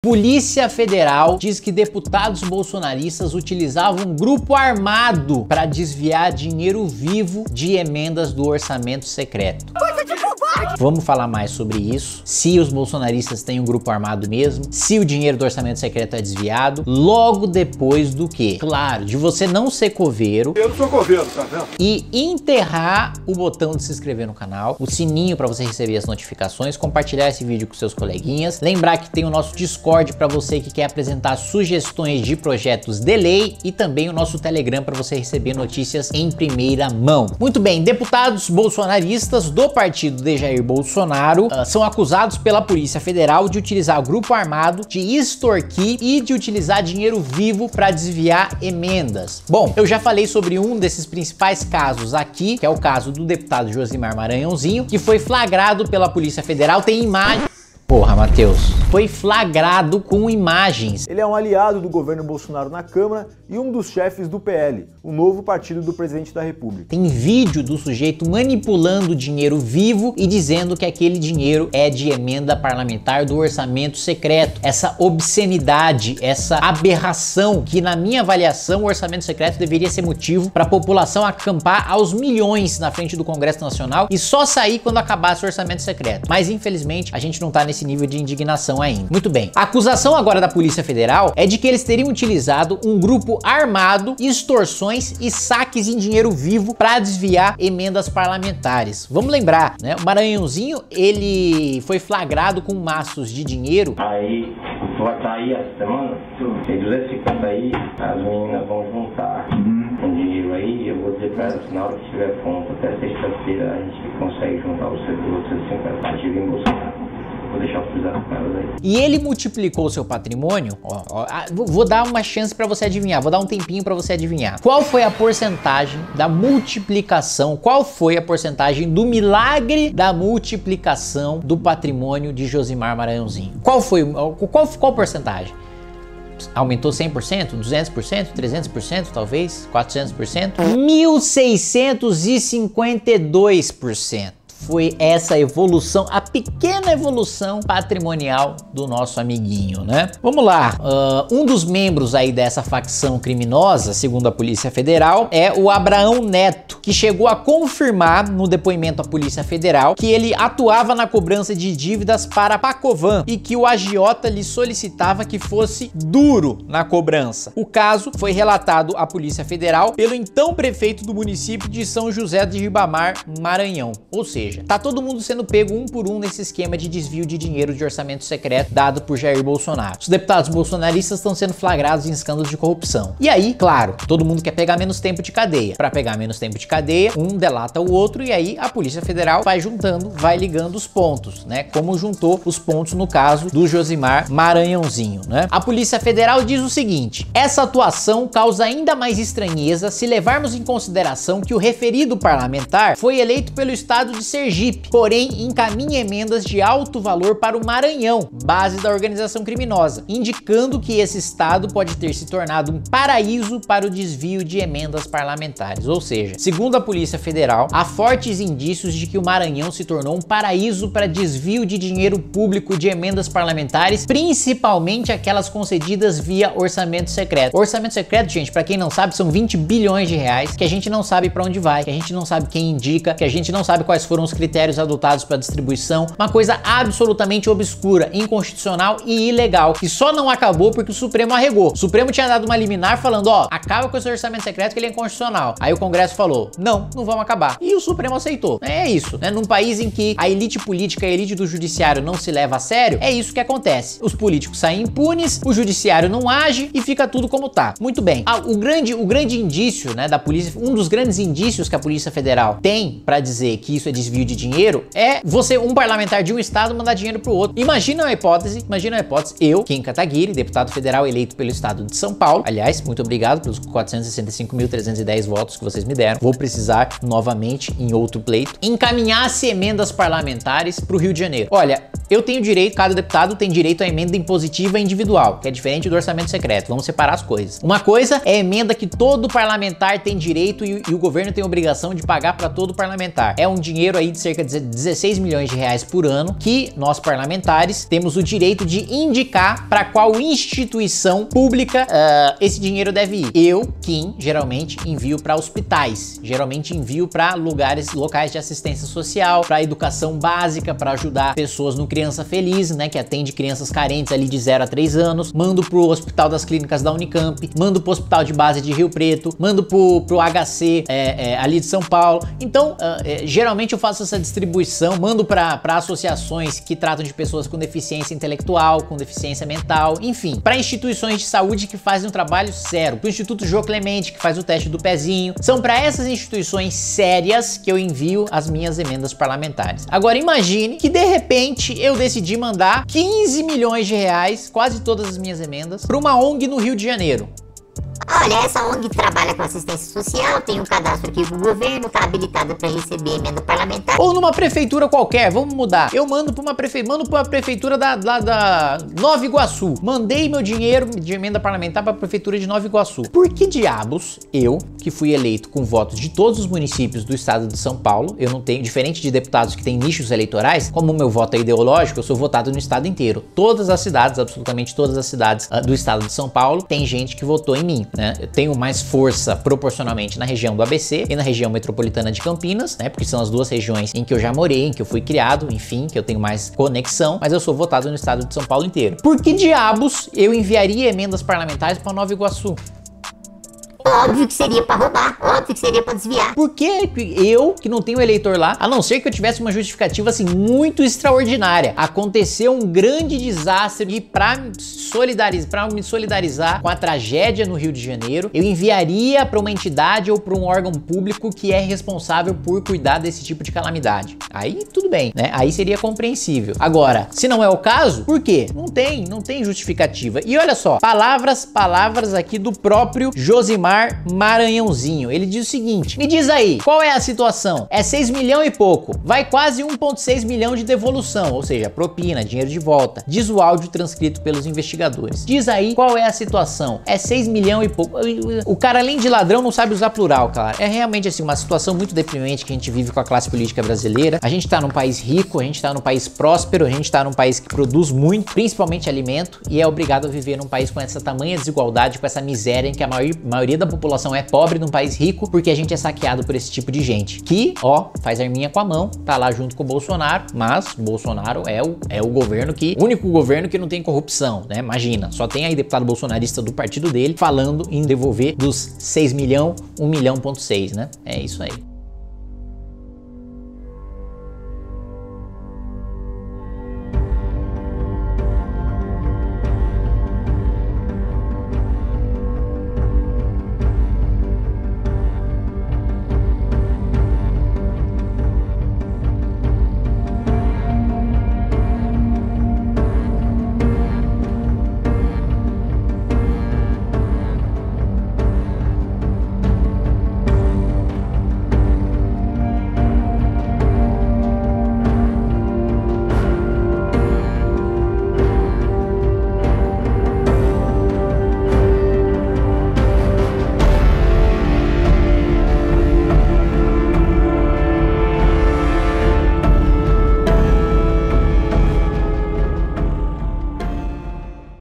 Polícia Federal diz que deputados bolsonaristas utilizavam um grupo armado para desviar dinheiro vivo de emendas do orçamento secreto. Vamos falar mais sobre isso, se os bolsonaristas têm um grupo armado mesmo, se o dinheiro do orçamento secreto é desviado, logo depois do quê? Claro, de você não ser coveiro. Eu não sou coveiro, tá vendo? E enterrar o botão de se inscrever no canal, o sininho para você receber as notificações, compartilhar esse vídeo com seus coleguinhas, lembrar que tem o nosso Discord para você que quer apresentar sugestões de projetos de lei e também o nosso Telegram para você receber notícias em primeira mão. Muito bem, deputados bolsonaristas do partido de Jair Bolsonaro são acusados pela Polícia Federal de utilizar o grupo armado, de extorquir e de utilizar dinheiro vivo para desviar emendas. Bom, eu já falei sobre um desses principais casos aqui, que é o caso do deputado Josimar Maranhãozinho, que foi flagrado pela Polícia Federal, tem imagem. Porra, Matheus, foi flagrado com imagens. Ele é um aliado do governo Bolsonaro na Câmara e um dos chefes do PL, o novo partido do presidente da República. Tem vídeo do sujeito manipulando dinheiro vivo e dizendo que aquele dinheiro é de emenda parlamentar do orçamento secreto. Essa obscenidade, essa aberração que, na minha avaliação, o orçamento secreto deveria ser motivo para a população acampar aos milhões na frente do Congresso Nacional e só sair quando acabasse o orçamento secreto. Mas, infelizmente, a gente não tá nesse nível de indignação ainda. Muito bem. A acusação agora da Polícia Federal é de que eles teriam utilizado um grupo armado, extorsões e saques em dinheiro vivo para desviar emendas parlamentares. Vamos lembrar, né? O Maranhãozinho, ele foi flagrado com maços de dinheiro. Aí, vai estar aí essa semana, tem 250 aí, as meninas vão juntar um dinheiro aí, eu vou dizer para elas que na hora que tiver ponto, até sexta-feira a gente consegue juntar os 250 ativos em Bolsonaro. Vou deixar frisado com elas aí. E ele multiplicou o seu patrimônio. Vou dar uma chance para você adivinhar, vou dar um tempinho para você adivinhar. Qual foi a porcentagem da multiplicação? Qual foi a porcentagem do milagre da multiplicação do patrimônio de Josimar Maranhãozinho? Qual foi? Qual porcentagem? Aumentou 100%, 200%, 300%, talvez 400%? 1.652%. Foi essa evolução, a pequena evolução patrimonial do nosso amiguinho, né? Vamos lá, um dos membros aí dessa facção criminosa, segundo a Polícia Federal, é o Abraão Neto, que chegou a confirmar no depoimento à Polícia Federal que ele atuava na cobrança de dívidas para a Pacovan e que o agiota lhe solicitava que fosse duro na cobrança. O caso foi relatado à Polícia Federal pelo então prefeito do município de São José de Ribamar, Maranhão, ou seja, tá todo mundo sendo pego um por um nesse esquema de desvio de dinheiro de orçamento secreto dado por Jair Bolsonaro. Os deputados bolsonaristas estão sendo flagrados em escândalos de corrupção. E aí, claro, todo mundo quer pegar menos tempo de cadeia. Para pegar menos tempo de cadeia, um delata o outro e aí a Polícia Federal vai juntando, vai ligando os pontos, né? Como juntou os pontos no caso do Josimar Maranhãozinho, né? A Polícia Federal diz o seguinte: essa atuação causa ainda mais estranheza se levarmos em consideração que o referido parlamentar foi eleito pelo estado de Sergipe, porém encaminha emendas de alto valor para o Maranhão, base da organização criminosa, indicando que esse estado pode ter se tornado um paraíso para o desvio de emendas parlamentares. Ou seja, segundo a Polícia Federal, há fortes indícios de que o Maranhão se tornou um paraíso para desvio de dinheiro público de emendas parlamentares, principalmente aquelas concedidas via orçamento secreto. O orçamento secreto, gente, para quem não sabe, são 20 bilhões de reais que a gente não sabe para onde vai, que a gente não sabe quem indica, que a gente não sabe quais foram os critérios adotados para distribuição, uma coisa absolutamente obscura, inconstitucional e ilegal, que só não acabou porque o Supremo arregou. O Supremo tinha dado uma liminar falando, ó, acaba com esse orçamento secreto que ele é inconstitucional. Aí o Congresso falou, não vamos acabar. E o Supremo aceitou. É isso, né? Num país em que a elite política e a elite do judiciário não se leva a sério, é isso que acontece. Os políticos saem impunes, o judiciário não age e fica tudo como tá. Muito bem. O grande indício, né, da polícia, um dos grandes indícios que a Polícia Federal tem para dizer que isso é desvio de dinheiro é você, um parlamentar de um estado, mandar dinheiro pro outro. Imagina a hipótese, eu, Kim Kataguiri, deputado federal eleito pelo estado de São Paulo, aliás, muito obrigado pelos 465.310 votos que vocês me deram, vou precisar novamente em outro pleito, encaminhasse emendas parlamentares pro Rio de Janeiro. Olha, eu tenho direito, cada deputado tem direito à emenda impositiva individual, que é diferente do orçamento secreto, vamos separar as coisas. Uma coisa é a emenda que todo parlamentar tem direito e o governo tem obrigação de pagar para todo parlamentar. É um dinheiro aí aí de cerca de 16 milhões de reais por ano que nós parlamentares temos o direito de indicar para qual instituição pública esse dinheiro deve ir. Eu, Kim, geralmente envio para hospitais, geralmente envio para locais de assistência social, para educação básica, para ajudar pessoas no Criança Feliz, né, que atende crianças carentes ali de 0 a 3 anos, mando pro Hospital das Clínicas da Unicamp, mando pro Hospital de Base de Rio Preto, mando pro HC ali de São Paulo. Então, geralmente eu faço essa distribuição, mando para associações que tratam de pessoas com deficiência intelectual, com deficiência mental, enfim, para instituições de saúde que fazem um trabalho sério, pro Instituto Jô Clemente, que faz o teste do pezinho. São para essas instituições sérias que eu envio as minhas emendas parlamentares. Agora imagine que de repente eu decidi mandar 15 milhões de reais, quase todas as minhas emendas, para uma ONG no Rio de Janeiro. Olha, essa ONG trabalha com assistência social, tem um cadastro aqui com o governo, tá habilitada para receber emenda parlamentar. Ou numa prefeitura qualquer, vamos mudar. Eu mando para uma prefeitura da Nova Iguaçu. Mandei meu dinheiro de emenda parlamentar para a prefeitura de Nova Iguaçu. Por que diabos eu, que fui eleito com votos de todos os municípios do estado de São Paulo, eu não tenho, diferente de deputados que têm nichos eleitorais, como o meu voto é ideológico, eu sou votado no estado inteiro. Todas as cidades, absolutamente todas as cidades do estado de São Paulo, tem gente que votou em mim, né? Eu tenho mais força proporcionalmente na região do ABC e na região metropolitana de Campinas, né? Porque são as duas regiões em que eu já morei, em que eu fui criado, enfim, que eu tenho mais conexão, mas eu sou votado no estado de São Paulo inteiro. Por que diabos eu enviaria emendas parlamentares para Nova Iguaçu? Óbvio que seria pra roubar, óbvio que seria pra desviar. Por que eu, que não tenho eleitor lá, a não ser que eu tivesse uma justificativa assim muito extraordinária, aconteceu um grande desastre e pra me solidarizar com a tragédia no Rio de Janeiro, eu enviaria pra uma entidade ou pra um órgão público que é responsável por cuidar desse tipo de calamidade. Aí tudo bem, né? Aí seria compreensível. Agora, se não é o caso, por quê? Não tem justificativa. E olha só, palavras aqui do próprio Josimar Maranhãozinho. Ele diz o seguinte: me diz aí, qual é a situação? É 6 milhões e pouco, vai quase 1,6 milhão de devolução, ou seja, propina, dinheiro de volta. Diz o áudio transcrito pelos investigadores. Diz aí qual é a situação. É 6 milhões e pouco. O cara, além de ladrão, não sabe usar plural, cara. É realmente assim uma situação muito deprimente que a gente vive com a classe política brasileira. A gente tá num país rico, a gente tá num país próspero, a gente tá num país que produz muito, principalmente alimento, e é obrigado a viver num país com essa tamanha desigualdade, com essa miséria em que a maioria da população é pobre num país rico, porque a gente é saqueado por esse tipo de gente que, ó, faz arminha com a mão, tá lá junto com o Bolsonaro, mas Bolsonaro é o governo o único governo que não tem corrupção, né? Imagina, só tem aí deputado bolsonarista do partido dele falando em devolver dos 6 milhões, 1,6 milhão, né? É isso aí.